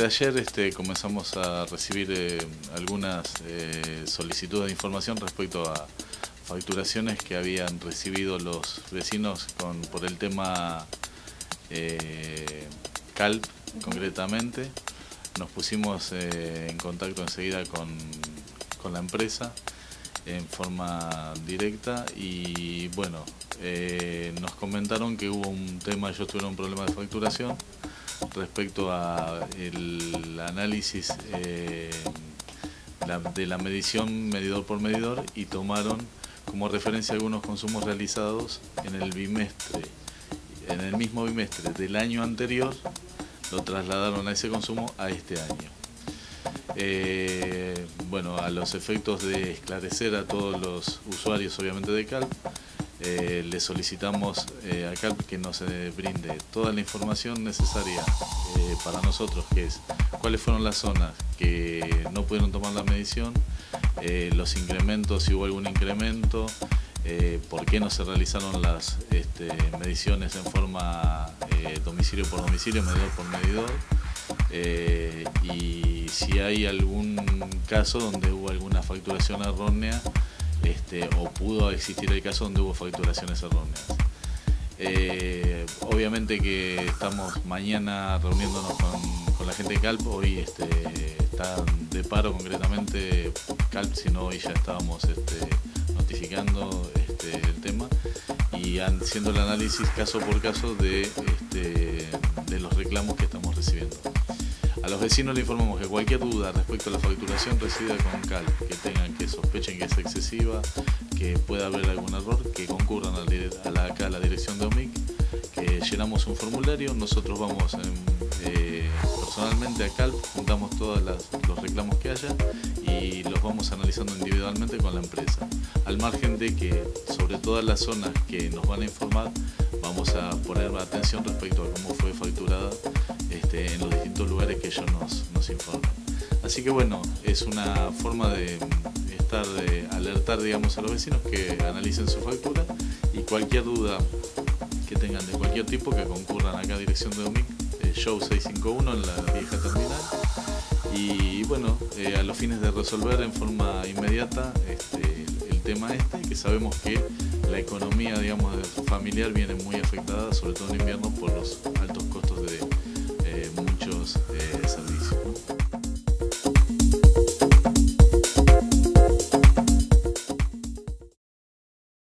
de ayer comenzamos a recibir algunas solicitudes de información respecto a facturaciones que habían recibido los vecinos por el tema CALP concretamente. Nos pusimos en contacto enseguida con la empresa en forma directa y bueno, nos comentaron que hubo un tema, ellos tuvieron un problema de facturación respecto a el análisis de la medición medidor por medidor y tomaron como referencia algunos consumos realizados en el mismo bimestre del año anterior, lo trasladaron a ese consumo a este año. Bueno, a los efectos de esclarecer a todos los usuarios obviamente de CALP, le solicitamos a CALP que nos brinde toda la información necesaria para nosotros, que es cuáles fueron las zonas que no pudieron tomar la medición, los incrementos, si hubo algún incremento, por qué no se realizaron las mediciones en forma domicilio por domicilio, medidor por medidor, y si hay algún caso donde hubo alguna facturación errónea, o pudo existir el caso donde hubo facturaciones erróneas. Obviamente que estamos mañana reuniéndonos con la gente de CALP, hoy está de paro concretamente CALP, si no hoy ya estábamos notificando el tema y haciendo el análisis caso por caso de los reclamos que estamos recibiendo. A los vecinos le informamos que cualquier duda respecto a la facturación recibida con CALP, que tengan, que sospechen que es excesiva, que pueda haber algún error, que concurran acá a la dirección de OMIC, que llenamos un formulario, nosotros vamos personalmente a CALP, juntamos todos los reclamos que haya y los vamos analizando individualmente con la empresa. Al margen de que sobre todas las zonas que nos van a informar, vamos a poner atención respecto a cómo fue facturada en los distintos lugares que ellos nos informan. Así que bueno, es una forma de alertar, digamos, a los vecinos que analicen su factura y cualquier duda que tengan de cualquier tipo, que concurran acá a dirección de OMIC, Show 651 en la vieja terminal. Y bueno, a los fines de resolver en forma inmediata el tema que sabemos que la economía, digamos, familiar viene muy afectada, sobre todo en invierno, por los altos costos de muchos servicios.